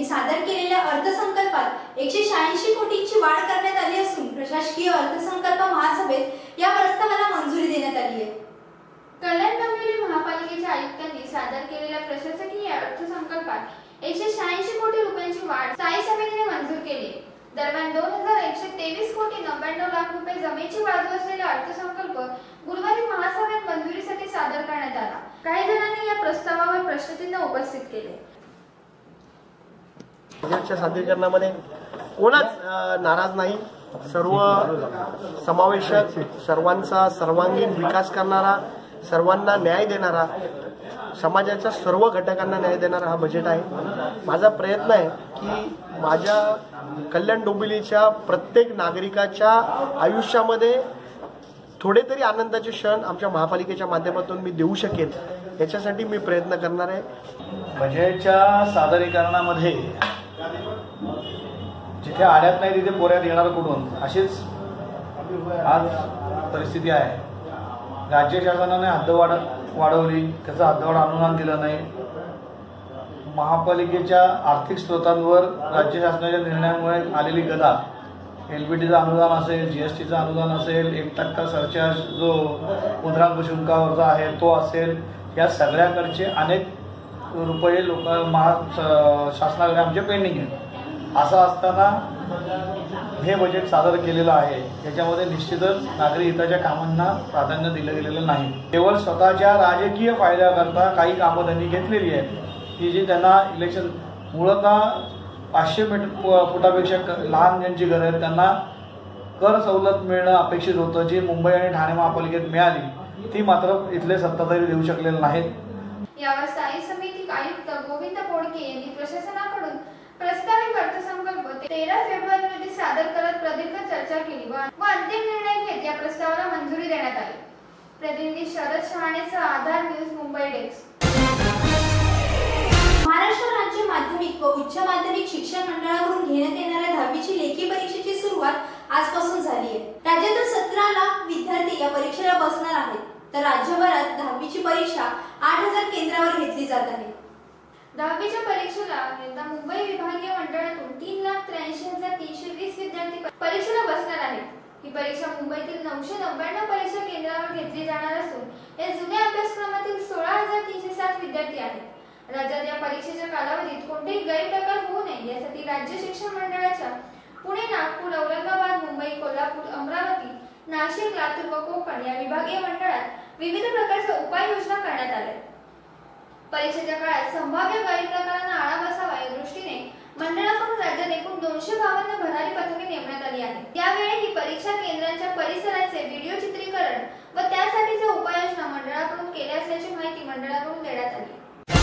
सादर केलेल्या अर्थसंकल्पात 186 कोटींची वाढ करण्यात आली असून प्रशासकीय अर्थसंकल्प महासभेत या प्रस्तावाला मंजुरी देण्यात आली आहे। कल्याण डोंबिवली महापालिकेच्या आयुक्तांनी सादर केलेल्या प्रशासकीय अर्थसंकल्पात 186 कोटी रुपयांची वाढ स्थायी समितीने मंजूर केली। दरम्यान 2123 कोटी 99 लाख रुपये जमेची बाजू असलेला अर्थसंकल्प गुरुवारी महासभेत मंजुरीसाठी सादर करण्यात आला। काही जणांनी या प्रस्तावावर प्रश्नचिन्ह उपस्थित केले। बजेटच्या सादरीकरणामध्ये कोणाच नाराज नाही, सर्व समावेशक, सर्वांचा सर्वांगीण विकास करणारा, सर्वांना न्याय देणारा, समाजाच्या सर्व घटकांना न्याय देणारा हा बजेट आहे। माझा प्रयत्न आहे की माझ्या कल्याण डोंबिवलीच्या प्रत्येक नागरिकाच्या आयुष्यामध्ये थोडे तरी आनंदाचे क्षण आमच्या महापालिकेच्या माध्यमातून मी देऊ शकेन, याच्यासाठी मी प्रयत्न करणार आहे। बजेटच्या सादरीकरणामध्ये जिथे आड्यात नाही तिथे पोऱ्यात येणार कुठून, अशीच आज परिस्थिती आहे। राज्य शासनाने हद्दवाढ वाढवली, त्याचं हद्दवाढ अनुदान दिलं नाही। महापालिकेच्या आर्थिक स्रोतांवर राज्य शासनाच्या निर्णयामुळे आलेली गदा, LBTचं अनुदान असेल, GSTचं अनुदान असेल, 1% सरचार्ज जो मुद्रांक शुल्कावरचा आहे तो असेल, या सगळ्याकडचे अनेक रुपये शासनाकडे आमचे पेंडिंग आहेत। असं असताना हे बजेट सादर केलेलं आहे, याच्यामध्ये निश्चितच नागरी हिताच्या कामांना प्राधान्य दिलं गेलेलं नाही। केवळ स्वतःच्या राजकीय फायद्याकरता काही कामं त्यांनी घेतलेली आहेत की जी त्यांना इलेक्शन मूळतः 500 फुटापेक्षा लहान ज्यांची घरं आहेत त्यांना कर सवलत मिळणं अपेक्षित होतं, जी मुंबई आणि ठाणे महापालिकेत मिळाली, ती मात्र इथले सत्ताधारी देऊ शकलेले नाहीत। यावर स्थायी समिती आयुक्त गोविंद बोडके यांनी प्रशासनाकडून प्रस्तावित अर्थसंकल्प 13 फेब्रुवारी रोजी सादर करत प्रदीर्घ चर्चा केली व अंतिम निर्णय घेत या प्रस्तावाला मंजुरी देण्यात आली। प्रतिनिधी शरद शहाणेसह आधार न्यूज मुंबई डेस्क। महाराष्ट्र राज्य माध्यमिक व उच्च माध्यमिक शिक्षण मंडळाकडून घेण्यात येणाऱ्या 10वीची लेखी परीक्षेची सुरुवात आजपासून झाली आहे। राज्यातील 17 लाख विद्यार्थी या परीक्षेला बसणार आहेत, तर राज्यभरात 10वीची परीक्षा 8000 केंद्रावर घेतली जात आहे। 10वीच्या परीक्षेला यंदा मुंबई विभागीय मंडळातून 3,83,320 विद्यार्थी परीक्षेला बसणार आहेत। ही परीक्षा मुंबईतील 999 परीक्षा केंद्रावर घेतली जाणार असून या जुन्या अभ्यासक्रमातील 16,307 विद्यार्थी आहेत। राज्यात या परीक्षेच्या कालावधीत कोणतेही गैरप्रकार होऊ नये यासाठी राज्य शिक्षण मंडळाच्या पुणे, नागपूर, औरंगाबाद, मुंबई, कोल्हापूर, अमरावती, नाशिक, लातूर व कोकण या विभागीय मंडळात विविध प्रकारच्या उपाययोजना करण्यात आल्या। परीक्षेच्या काळात संभाव्य गैरप्रकारांना आळा बसावा या दृष्टीने मंडळाकडून राज्यात एकूण 252 भरारी पथके नेमण्यात आली आहेत। यावेळी ही परीक्षा केंद्रांच्या परिसराचे व्हिडिओ चित्रीकरण व त्यासाठीच्या उपाययोजना मंडळाकडून केल्या असल्याची माहिती मंडळाकडून देण्यात आली।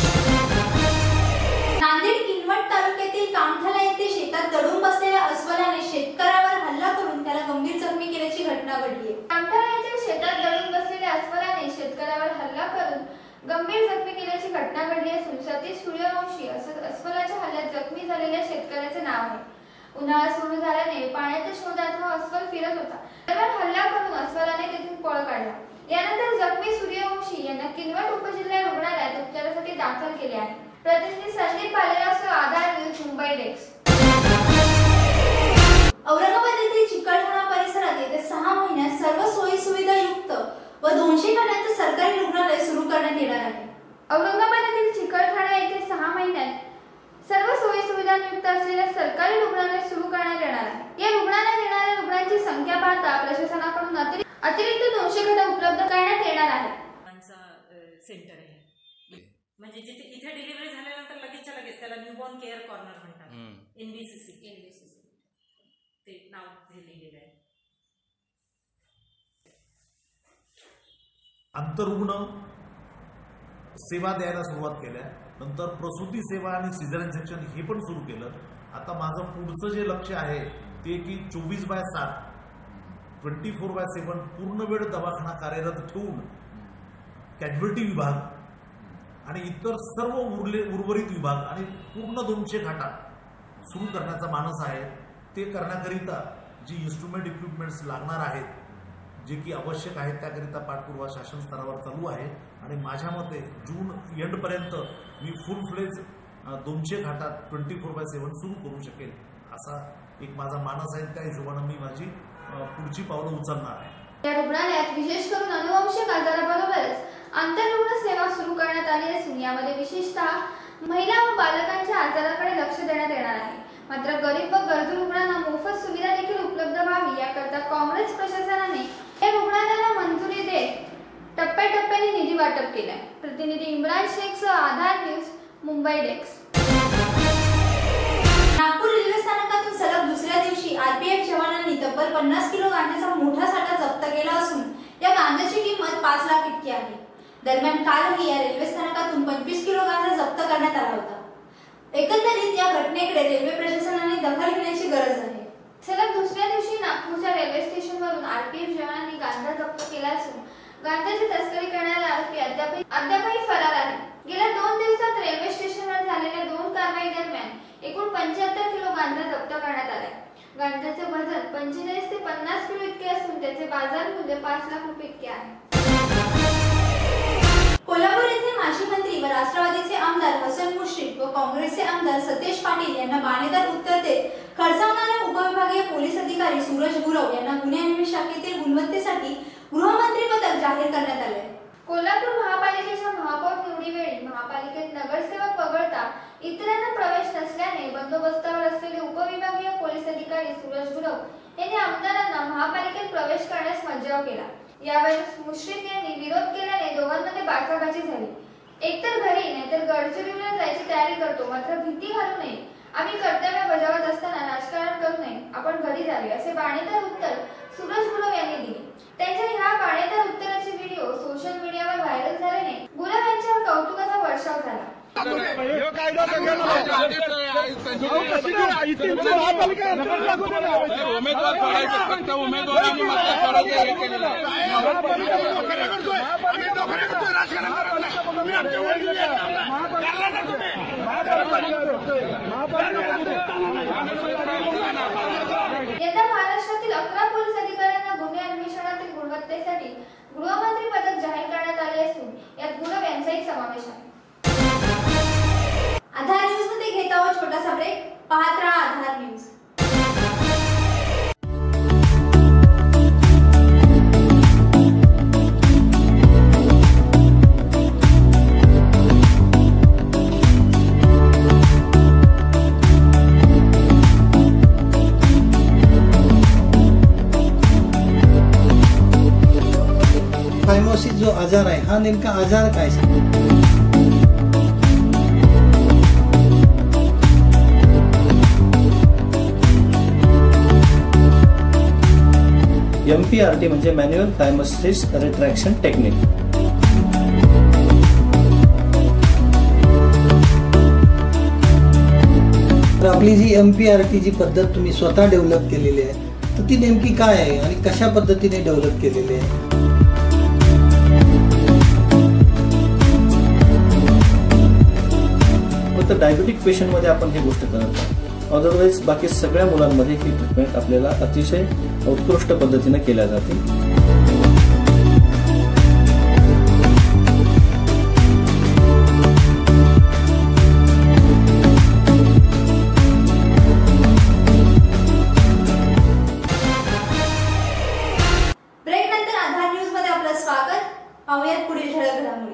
नांदेड किनवट तालुक्यातील कामठाला येथे शेतात दडून बसलेल्या अस्वलाने शेतकऱ्यावर हल्ला करून त्याला गंभीर जखमी केल्याची घटना घडली आहे। कामठाला येथे शेतात दडून बसलेल्या अस्वलाने शेतकऱ्यावर हल्ला करून गंभीर जखमी केल्याची घटना घडली असून सतीश सूर्यवंशी असं अस्वलाच्या हल्ल्यात जखमी झालेल्या शेतकऱ्याचे नाव आहे। उन्हाळा सुरू झाल्याने पाण्याच्या शोधात हा अस्वल फिरत होता। दरम्यान हल्ला करून अस्वलाने तेथून पळ काढला। यानंतर जखमी सूर्यवंशी यांना किनवट उपजिल्हा रुग्णालयात उपचारासाठी दाखल केले आहे। प्रतिनिधी संदीप भालेरावसह आधार न्यूज मुंबई डेस्क। औरंगाबाद येथील चिकलठाणा परिसरात येत्या 6 महिन्यात सर्व सोयी सुविधा युक्त व 200 खाटांचे सरकारी रुग्णालय सुरू करण्यात येणार आहे। औरंगाबाद येथील चिकलठाणा येथे 6 महिन्यात सर्व सोयी सुविधांयुक्त असलेले सरकारी रुग्णालय सुरू करण्यात येणार आहे। या रुग्णालयात येणाऱ्या रुग्णांची संख्या पाहता प्रशासनाकडून अतिरिक्त 200 खाटा उपलब्ध करण्यात येणार आहे। सेंटर आहे म्हणजे जिथे इथे डिलिव्हरी झाल्यानंतर लगेचच्या लगेच त्याला न्यूबॉर्न केअर कॉर्नर म्हणतात, NBCC ते नाव दिलेलं आहे। आंतररुग्ण सेवा द्यायला सुरुवात केल्या, नंतर प्रसूती सेवा आणि सिझेरियन सेक्शन हे पण सुरू केलं। आता माझं पुढचं जे लक्ष आहे ते की 24/7 24/7 पूर्ण वेळ दवाखाना कार्यरत ठेवून कॅज्युअल्टी विभाग आणि इतर सर्व उर्वरित विभाग आणि पूर्ण 200 खाटा सुरू करण्याचा मानस आहे। ते करण्याकरिता जी इन्स्ट्रुमेंट इक्विपमेंट्स लागणार आहेत, जे की आवश्यक आहेत, त्याकरिता पाठपुरावा शासन स्तरावर चालू आहे आणि माझ्या मते जून एंडपर्यंत मी फुल फ्लेज 200 खाटा 24/7 सुरू करू शकेल असा एक माझा मानस आहे. त्या हिशोबाने मी माझी पुढची पावलं उचलणार आहे. या रुग्णालयात विशेष करून अनुवंशिक आजाराबरोबरच आंतररुग्ण सेवा सुरू करण्यात आली असून यामध्ये विशेषतः महिला व बालकांच्या आजाराकडे लक्ष देण्यात येणार आहे. मात्र गरीब व गरजू रुग्णांना मोफत सुविधा देखील उपलब्ध व्हावी याकरता काँग्रेस प्रशासनाने या रुग्णालयाला मंजुरी देत टप्प्याटप्प्याने निधी वाटप केलाय. प्रतिनिधी इम्रान शेखसह Aadhaar news, Mumbai desk. Nagpur railway स्थानकातून सलग दुसऱ्या दिवशी आरपीएफ जवानांनी तब्बल 50 किलो गांजाचा मोठा साठा जप्त केला असून या गांजाची किंमत 5 लाख इतकी आहे. दरम्यान कालही या रेल्वे स्थानकातून 25 किलो गांजा जप्त करण्यात आला होता. एकंदरीत या घटनेकडे रेल्वे प्रशासनाने दखल घेण्याची गरज आहे. सलग दुसऱ्या दिवशी नागपूरच्या रेल्वे स्टेशनवरून आरपीएफ जवानांनी गांजा जप्त केला असून गांजाची तस्करी करणारे आरोपी अद्यापही फरार आहेत. गेल्या 2 दिवसात रेल्वे स्टेशनवर झालेल्या 2 कारवाई दरम्यान एकूण 75 किलो गांजा जप्त करण्यात आलाय. गांजाचे वजन 45 ते 50 किलो इतके असून त्याचे बाजार मूल्य 5 लाख रुपये इतके आहे. कोल्हापूर येथे माजी मंत्री व राष्ट्रवादीचे आमदार हसन मुश्रीफ व काँग्रेसचे आमदार सतेज पाटील यांना बाणेदार उत्तर देत खडसावणाऱ्या उपविभागीय पोलीस अधिकारी सूरज गुरव यांना गुन्हे अन्वेषण शाखेतील गुणवत्तेसाठी गृहमंत्री पदक जाहीर करण्यात आले. कोल्हापूर महापालिकेच्या महापौर निवडीवेळी महापालिकेत नगरसेवक वगळता इतरांना प्रवेश नसल्याने बंदोबस्तावर असलेले उपविभागीय पोलीस अधिकारी सूरज गुरव यांनी आमदारांना महापालिकेत प्रवेश करण्यास मज्जाव केला. यावेळी मुश्रीफ यांनी विरोध केल्याने दोघांमध्ये बाचाबाची झाली. एकतर घरी नाहीतर गडचिरोलीला जायची तयारी करतो, मात्र भीती घालू नये, आम्ही कर्तव्य बजावत असताना राजकारण करू नये, आपण घरी जावे असे बाणेदार उत्तर सूरज गुरव यांनी दिले. त्यांच्या ह्या बाणेदार उत्तराचे व्हिडिओ सोशल मीडियावर व्हायरल झाल्याने गुरव यांच्यावर कौतुकाचा वर्षाव झाला. यंदा महाराष्ट्रातील 11 पोलीस अधिकाऱ्यांना गुन्हे अन्वेषणातील गुणवत्तेसाठी गृहमंत्री पदक जाहीर करण्यात आले असून यात गुरव यांचाही समावेश आहे. आधार न्यूज मध्ये घेत आहोत छोटासा ब्रेक. पाहत राहा आधार न्यूज. फायमोसिस जो आजार आहे हा नेमका आजार काय? MPRT म्हणजे मॅन्युअल फायमोसिस रिट्रॅक्शन टेक्निक. तर आपली जी MPRT जी पद्धत तुम्ही स्वतः डेव्हलप केलेली आहे तर ती नेमकी काय आहे आणि कशा पद्धतीने डेव्हलप केलेली आहे? फक्त डायबेटिक पेशंटमध्ये आपण ही गोष्ट करत आहोत. अदरवाईज बाकी सगळ्या मुलांमध्ये ही ट्रीटमेंट आपल्याला अतिशय उत्कृष्ट पद्धतीने केल्या जाते. ब्रेक नंतर आधार न्यूज मध्ये आपलं स्वागत. पाहूयात पुढील ठळक घडामोडी.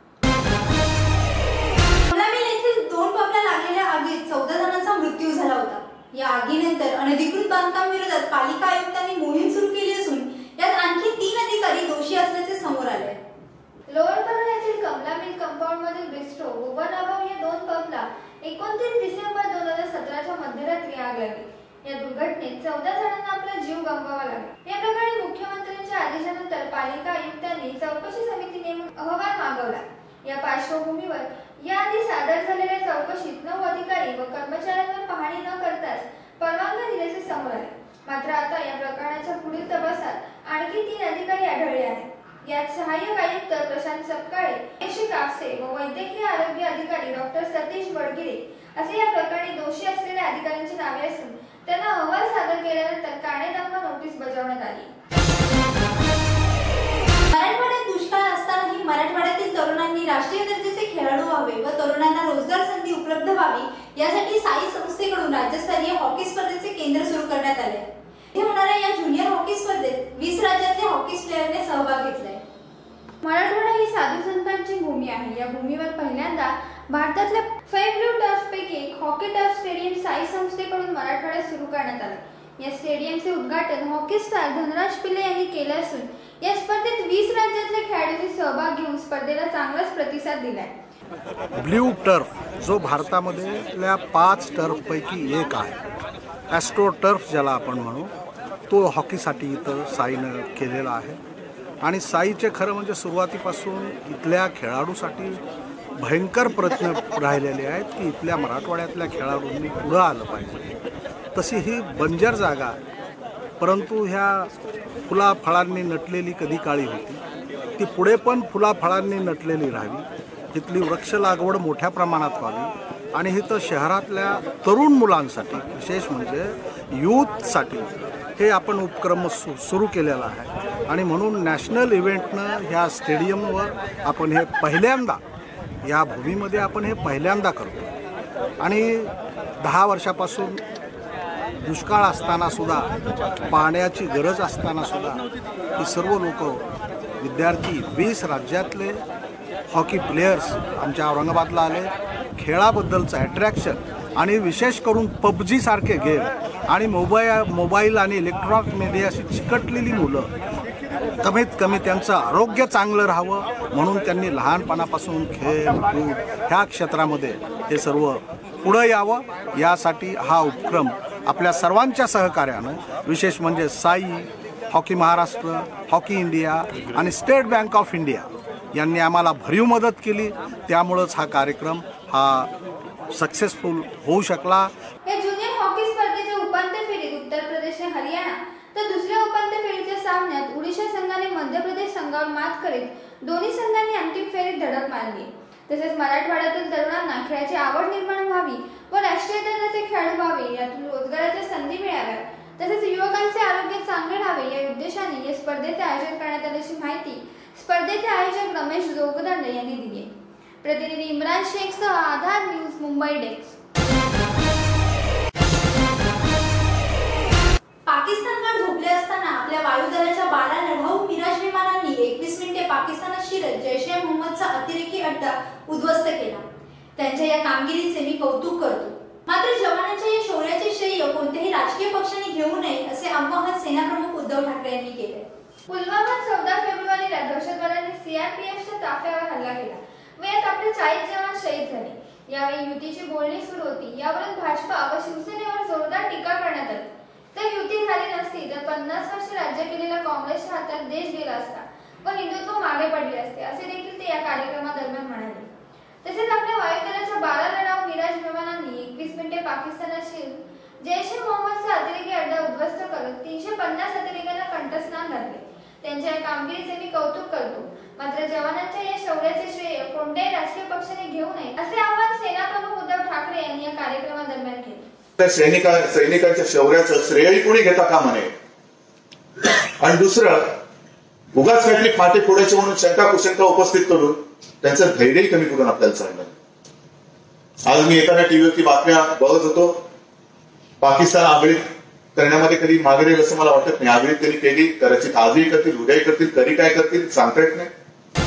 लागलेल्या आगीत 14 जणांचा मृत्यू झाला होता. या आगीनंतर अनधिकृत बांधकाम विरोधात पालिका आयुक्तांनी मोहीम सुरू केली असून यात आणखी 3 अधिकारी दोषी असल्याचे समोर आले. लोअर परळ येथील कमला मिल कंपाऊंड मधील बिस्ट्रो व नाभाव या 2 पबला 29 डिसेंबर 2017च्या मध्यरात्री आग लागली. या दुर्घटनेत 14 जणांना आपला जीव गमवावा लागला. या प्रकरणी मुख्यमंत्र्यांच्या आदेशानंतर पालिका आयुक्तांनी चौकशी समिती नेमून अहवाल मागवला. या पार्श्वभूमीवर याआधी सादर झालेल्या चौकशीत 9 अधिकारी व कर्मचाऱ्यांवर पाहणी न करताच परवानगी दिल्याचे समोर आले. मात्र आता या प्रकरणाच्या पुढील तपासात आणखी 3 अधिकारी आढळले आहेत. यात सहाय्यक आयुक्त प्रशांत सपकाळे, यशी कापसे व वैद्यकीय आरोग्य अधिकारी डॉक्टर सतीश बडगिरे असे या प्रकरणी दोषी असलेल्या अधिकाऱ्यांची नावे असून त्यांना अहवाल सादर केल्यानंतर काळेनामा नोटीस बजावण्यात आली. मराठवाड्यात दुष्काळ असतानाही मराठवाड्यातील तरुणांनी राष्ट्रीय दर्जाचे खेळाडू खेळाडू व्हावे व तरुणांना रोजगार संधी उपलब्ध व्हावी यासाठी साई संस्थेकडून राज्यस्तरीय हॉकी स्पर्धेचे केंद्र सुरू करण्यात आले. येथे होणाऱ्या या ज्युनियर हॉकी स्पर्धेत 20 राज्यातल्या हॉकी प्लेयरने सहभाग घेतलाय. मराठवाडा ही साधू संतांची भूमी आहे. या भूमीवर पहिल्यांदा भारतातल्या 5 ब्लू टर्फ पैकी एक हॉकी टर्फ स्टेडियम साई संस्थेकडून मराठवाड्यात सुरू करण्यात आले. या स्टेडियमचे उद्घाटन हॉकी स्टार धनराज पिल्ले यांनी केले असून या स्पर्धेत 20 राज्यातल्या खेळाडूंनी सहभाग घेऊन स्पर्धेला चांगलाच प्रतिसाद दिलाय. ब्ल्यू टर्फ जो भारतामधल्या 5 टर्फपैकी एक आहे, ॲस्ट्रो टर्फ ज्याला आपण म्हणू, तो हॉकीसाठी इथं साईनं केलेला आहे. आणि साईचे खरं म्हणजे सुरुवातीपासून इथल्या खेळाडूसाठी भयंकर प्रयत्न राहिलेले आहेत की इथल्या मराठवाड्यातल्या खेळाडूंनी पुढं आलं पाहिजे. तशी ही बंजर जागा, परंतु ह्या फुलाफळांनी नटलेली कधी काळी होती, ती पुढे पण फुलाफळांनी नटलेली राहावी. इथली वृक्ष लागवड मोठ्या प्रमाणात व्हावी आणि इथं शहरातल्या तरुण मुलांसाठी, विशेष म्हणजे यूथसाठी हे आपण उपक्रम सुरू केलेला आहे. आणि म्हणून नॅशनल इव्हेंटनं ह्या स्टेडियमवर आपण हे पहिल्यांदा, या भूमीमध्ये आपण हे पहिल्यांदा करतो. आणि 10 वर्षापासून दुष्काळ असतानासुद्धा, पाण्याची गरज असतानासुद्धा ही सर्व लोक, विद्यार्थी, 20 राज्यातले हॉकी प्लेयर्स आमच्या औरंगाबादला आले. खेळाबद्दलचं अट्रॅक्शन आणि विशेष करून PUBG सारखे गेम आणि मोबाईल आणि इलेक्ट्रॉनिक मीडियाशी चिकटलेली मुलं कमीत कमी त्यांचं आरोग्य चांगलं राहावं म्हणून त्यांनी लहानपणापासून खेळ कूद ह्या क्षेत्रामध्ये हे सर्व पुढं यावं. यासाठी हा उपक्रम आपल्या सर्वांच्या सहकार्यानं, विशेष म्हणजे SAI, hockey Maharashtra, hockey India आणि स्टेट बँक ऑफ इंडिया यांनी आम्हाला भरीव मदत केली. त्यामुळंच हा कार्यक्रम हा सक्सेसफुल होऊ शकला. या ज्युनियर हॉकी स्पर्धेच्या उपांत्य फेरीत उत्तर प्रदेशने हरियाणा तर दुसऱ्या उपांत्य फेरीच्या सामन्यात ओडिशा संघाने मध्य प्रदेश संघावर मात करीत दोन्ही संघांनी अंतिम फेरीत धडक मारली. तसेच मराठवाड्यातील तरुणांना खेळाची आवड निर्माण व्हावी व राष्ट्रीय दर्जाचे खेळाडू व्हावे, यातून रोजगाराच्या संधी मिळाव्यात, तसेच युवकांचे आरोग्य चांगले राहावे या उद्देशाने या स्पर्धेचे आयोजन करण्यात आल्याची माहिती स्पर्धेचे आयोजक रमेश जोगदंडे यांनी दिली. प्रतिनिधी इम्रान शेखसह आधार न्यूज, मुंबई डेस्क. पाकिस्तानकडे झोपले असताना आपल्या वायुदलाच्या 12 लढाऊ मिराज विमानांनी 21 मिनिटे पाकिस्तानात शिरत जैश-ए-मोहम्मदचा अतिरेकी अड्डा उद्ध्वस्त केला. त्यांच्या या कामगिरीचे मी कौतुक करतो. मात्र जवानांच्या या शौर्याचे श्रेय कोणत्याही राजकीय पक्षाने घेऊ नये असे आवाहन सेनाप्रमुख उद्धव ठाकरे यांनी केले. पुलवामात 14 फेब्रुवारीला दहशतवाद्यांनी सीआरपीएफच्या ताफ्यावर हल्ला केला व यात आपले 40 जवान शहीद झाले. यावेळी युतीची बोलणी सुरू होती. यावरून भाजपा व शिवसेनेवर जोरदार टीका करण्यात आली. तर युती झाली नसती तर 50 वर्ष राज्य केलेल्या काँग्रेसच्या हातात देश गेला असता व हिंदुत्व मागे पडले असते, असे देखील ते या कार्यक्रमादरम्यान म्हणाले. तसेच आपल्या वायुदलाच्या 12 लढाऊ मिराज विमानांनी 21 मिनिटे पाकिस्तानात शिरून जैश-ए-मोहम्मदचा अतिरेकी अड्डा उद्ध्वस्त करत 350 अतिरेक्यांना कंठस्नान घातले. त्यांच्या या कामगिरीचे मी कौतुक करतो. मात्र जवानांच्या या शौर्याचे श्रेय कोणत्याही राजकीय पक्षाने घेऊ नये असे आवाहन सेनाप्रमुख उद्धव ठाकरे यांनी या कार्यक्रमादरम्यान केले. त्या सैनिकांच्या शौर्याचं श्रेयही कोणी घेता कामा नये. आणि दुसरं, उगाच काहीतरी फाटे फोडायचे म्हणून शंका कुशंका उपस्थित करून त्यांचं धैर्यही कमी करून आपल्याला चालणार. आज मी एखाद्या टीव्हीवरती बातम्या बघत होतो, पाकिस्तान आगळीत करण्यामध्ये कधी मागे राहील असं मला वाटत नाही. आगळीत त्यांनी केली, कदाचित आजही करतील, उद्याही करतील, कधी काय करतील सांगता येत नाही.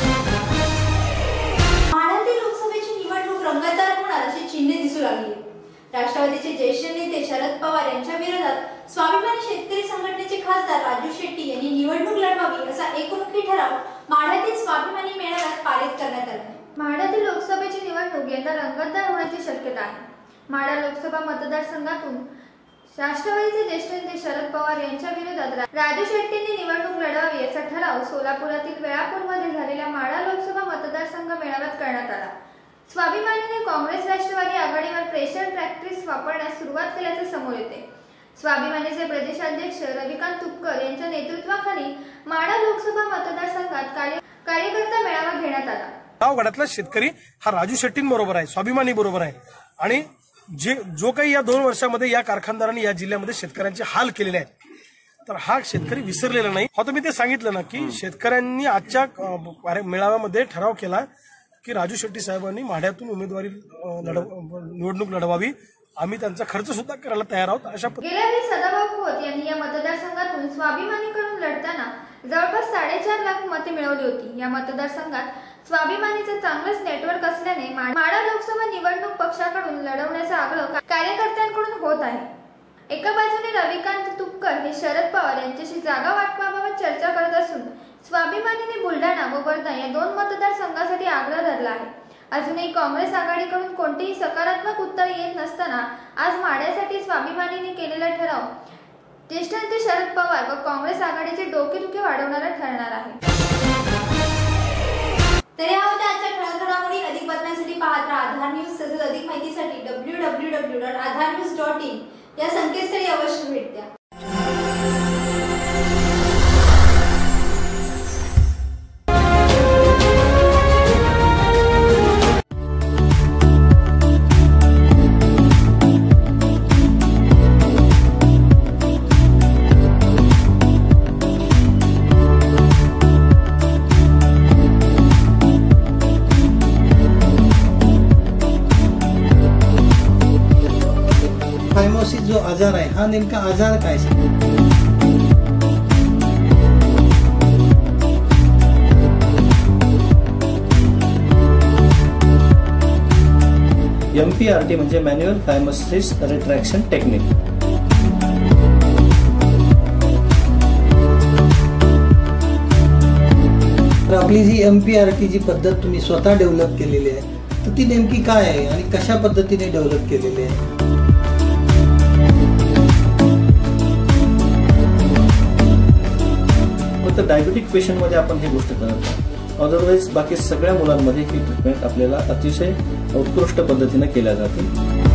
माढ्यातील लोकसभेची निवडणूक रंगतदार होणार अशी चिन्हे दिसू लागली. राष्ट्रवादीचे ज्येष्ठ नेते शरद पवार यांच्या विरोधात स्वाभिमानी शेतकरी संघटनेचे खासदार राजू शेट्टी यांनी निवडणूक लढवावी असा एकमुखी ठराव माढ्यातील स्वाभिमानी मेळाव्यात पारित करण्यात आला. माढ्यातील लोकसभेची निवडणूक यंदा रंगतदार होण्याची शक्यता आहे. माढा लोकसभा मतदारसंघातून राष्ट्रवादीचे ज्येष्ठ नेते शरद पवार यांच्या विरोधात राजू शेट्टींनी निवडणूक लढवावी असा ठराव सोलापुरातील वेळापूरमध्ये झालेल्या माढा लोकसभा मतदारसंघ मेळाव्यात करण्यात आला. स्वाभिमानीने काँग्रेस राष्ट्रवादी आघाडीवर प्रेशर टॅक्टिक्स वापरण्यास सुरुवात केल्याचे समोर येते. स्वाभिमानीचे प्रदेशाध्यक्ष रविकांत तुपकर यांच्या नेतृत्वाखाली माढा लोकसभा मतदारसंघात कार्यकर्ता मेळावा घेण्यात आला. गावगडातला शेतकरी हा राजू शेट्टींबरोबर आहे, स्वाभिमानी बरोबर आहे. आणि जो काही या 2 वर्षामध्ये या कारखानदारांनी या जिल्ह्यामध्ये शेतकऱ्यांचे हाल केलेले आहेत, तर हा शेतकरी विसरलेला नाही. आता मी ते सांगितलं ना की शेतकऱ्यांनी आजच्या मेळाव्यामध्ये ठराव केला की राजू शेट्टी साहेबांनी माढ्यातून उमेदवारी निवडणूक लढवावी. आम्ही त्यांचा खर्च सुद्धा करायला तयार आहोत. अशा गेल्या वेळी सदाभाऊ खोत यांनी या मतदारसंघातून स्वाभिमानीकडून लढताना जवळपास 4.5 लाख मते मिळवली होती. या मतदारसंघात स्वाभिमानीचं चांगलंच नेटवर्क असल्याने माढा लोकसभा निवडणूक पक्षाकडून लढवण्याचा आग्रह कार्यकर्त्यांकडून होत आहे. एका बाजूने रविकांत तुपकर हे शरद पवार यांच्याशी जागा वाटपाबाबत चर्चा करत असून स्वाभिमानीने बुलढाणा व वर्धा या 2 मतदारसंघासाठी आग्रह धरला आहे. अजूनही काँग्रेस आघाडीकडून कोणतेही सकारात्मक उत्तर येत नसताना आज माढ्यासाठी स्वाभिमानीने केलेला ठराव ज्येष्ठ नेते शरद पवार व काँग्रेस आघाडीचे डोकेदुखे वाढवणारा ठरणार आहे. तर या होत्या आजच्या ठळक घडामोडी. अधिक बातम्यांसाठी पाहत राहा आधार न्यूज. तसेच अधिक माहितीसाठी www.aadharnews.in या संकेतस्थळी अवश्य भेट द्या. फायमोसिस जो आजार आहे हा नेमका आजार काय? MPRT म्हणजे मॅन्युअल फायमोसिस रिट्रॅक्शन टेक्निक. तर आपली जी MPRT जी पद्धत तुम्ही स्वतः डेव्हलप केलेली आहे तर ती नेमकी काय आहे आणि कशा पद्धतीने डेव्हलप केलेली आहे? फक्त डायबेटिक पेशंटमध्ये आपण ही गोष्ट करत आहोत. अदरवाईज बाकी सगळ्या मुलांमध्ये ही ट्रीटमेंट आपल्याला अतिशय उत्कृष्ट पद्धतीने केल्या जाते.